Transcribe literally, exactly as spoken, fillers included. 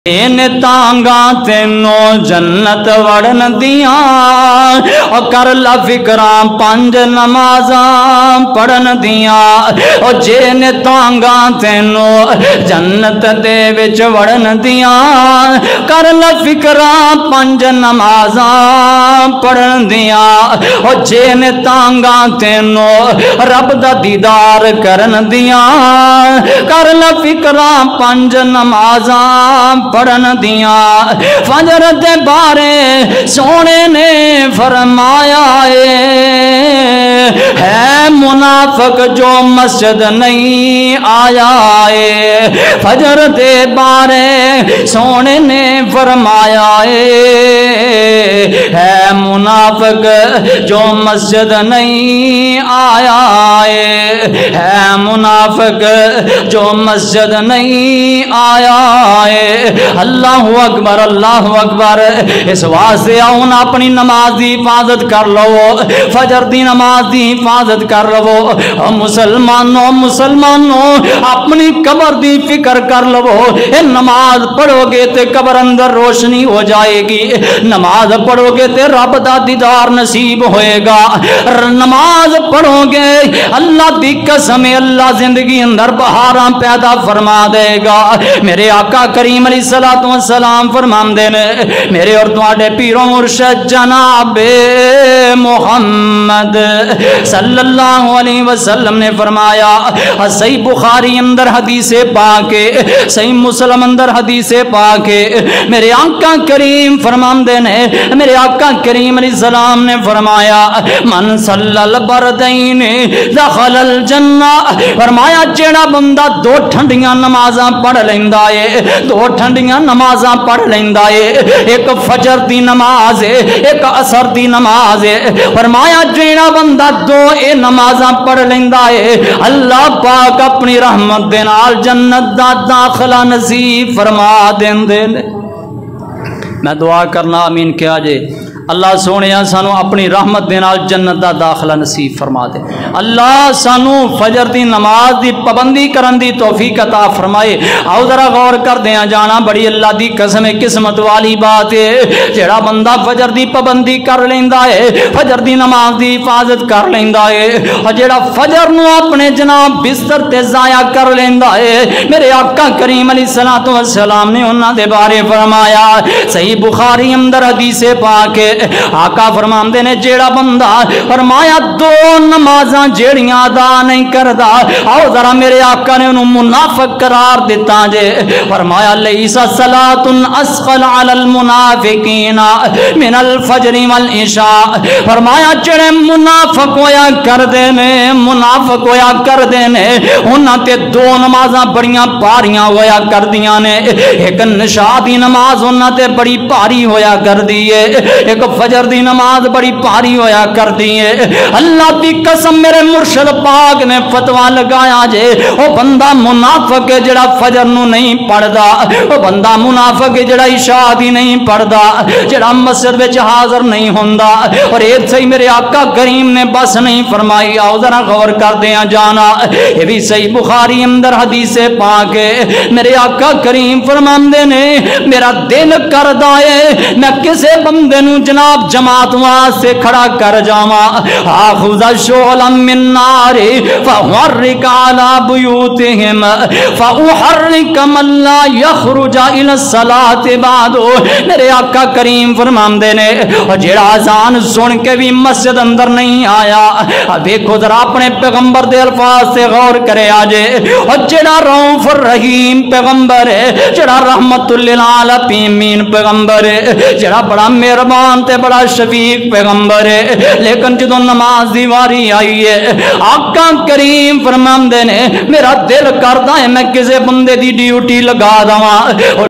इन तांगा तेनो जन्नत वड़न दिया और कर ला फिक्रा पंज नमाजा पढ़न दिया और जेन तांगा तेनो जन्नत दे विच वड़न दिया कर ला फिक्रा पंज नमाजा पढ़न दिया और जेन तांगा तेनो रब दा दीदार करन दिया कर ला फिक्रा पंज नमाजा पढ़न दिया। फजर दे बारे सोने ने फरमाया है मुनाफिक जो मस्जिद नहीं आया है। फजर दे बारे सोने ने फरमाया है मुनाफिक जो मस्जिद नहीं आया है, है मुनाफिक जो मस्जिद नहीं आया है। अल्लाह अकबर अल्लाह अकबर। इस वास्ते आओ ना अपनी नमाज की हिफाजत कर लो, फजर की नमाज की हिफाजत कर लो। मुसलमानों मुसलमानों अपनी कबर की फिक्र कर लो। ये नमाज पढ़ोगे तो कबर अंदर रोशनी हो जाएगी, नमाज पढ़ोगे तो रब दा दीदार नसीब होएगा। नमाज पढ़ोगे अल्लाह की कसम अल्लाह जिंदगी अंदर बहारां पैदा फरमा देगा। मेरे आका करीम सलातो सलाम फरमांदे ने, मेरे और तुहाडे पीरों मुर्शद जनाबे मुहम्मद सल्लल्लाहु अलैहि वसल्लम ने फरमाया, सही बुखारी अंदर हदीसे पाके, सही मुस्लिम अंदर हदीसे पाके मेरे आका करीम फरमांदे ने, मेरे आका करीम अलैहिस्सलाम ने फरमाया मन सल्लल बरदैन दखलल जन्ना। फरमाया जेड़ा बंदा दो ठंडियां नमाज़ां पढ़ लैंदा है, दो ठंडियां नमाज़ां पढ़ लैंदा है, एक फजर दी नमाज है एक असर दी नमाज है। फरमाया जेड़ा बंदा दो ए नमाज़ां पढ़ लैंदा है अल्लाह पाक अपनी रहमत दे नाल जन्नत दा दाखला नसीब फरमा देंदे ने। मैं दुआ करना आमीन क्या जे अल्लाह सोने सानू अपनी रहमत दे नाल जन्नत दा दाखला नसीब फरमा दे। अल्लाह सानू फजर दी नमाज दी पाबंदी करन दी तौफीक अता फरमाए। आओ जरा गौर कर दिया जाना, बड़ी अल्लाह दी कसम है किस्मत वाली बात है जेड़ा बंदा फजर दी पाबंदी कर लेंदा है, फजर दी नमाज दी हिफाजत कर लेंदा है, और जेड़ा फजर नू अपने जनाब बिस्तर ते जाया कर लेंदा है। मेरे आका करीम अलैहिस्सलातु वस्सलाम ने उन्हां दे बारे फरमाया, सही बुखारी अंदर हदीसे पाके आका फरमांदे ने जेड़ा बंदा फरमाया दो नमाज़ां जेड़ियां अदा नहीं करदा, आओ जरा मेरे आका ने उन्हें मुनाफिक करार दिता जे। फरमाया लैसा सलातुन अस्क़ल अलल मुनाफिकीना मिनल फजरी वल इशा। फरमाया जेड़े मुनाफिक होया करदे ने, मुनाफिक होया करदे ने उन्हां ते दो नमाज़ां बड़ियां भारियां होया करदियां ने। एक निशा दी नमाज उन्हां ते बड़ी भारी होया करदी है, एक फजर दी नमाज बड़ी भारी होया करती है। अल्लाह की कसम मेरे मुर्शद पाक ने फतवा लगाया जे ओ बंदा मुनाफिक है जेड़ा फजर नू नहीं पढ़दा, ओ बंदा मुनाफिक है जेड़ा इशा दी नहीं पढ़दा, जेड़ा मस्जिद विच हाजिर नहीं होंदा। और एक सही मेरे आका करीम ने बस नहीं फरमाई, आओ जरा गौर कर दिया जाना, ये भी सही बुखारी अंदर हदीसे पाक है। मेरे आका करीम फरमांदे ने मेरा दिल करदा है मैं किसे बंदे नू जनाब जमात वास्ते खड़ा कर जावा, आखुज़ा शोलम मिन नारे फहुर्रिक अला बुयूतिहिम फउहर्रिक मन ला यखरुजा इला सलाति बादो। मेरे आका करीम फरमांदे ने जेड़ा अजान सुन के भी मस्जिद अंदर नहीं आया, देखो जरा अपने पैगंबर दे अल्फाज से गौर करे आजे। और जेड़ा रऊफ रहीम पैगंबर है, जेड़ा रहमतुल लिल आलमीन पैगंबर है, जेड़ा बड़ा मेहरबान ते बड़ा शफीक पैगंबर है, लेकिन जो नमाज दी वारी आई है आका करीम फरमांदे ने मेरा दिल करदा है मैं किसी बंदे दी ड्यूटी लगा दवा।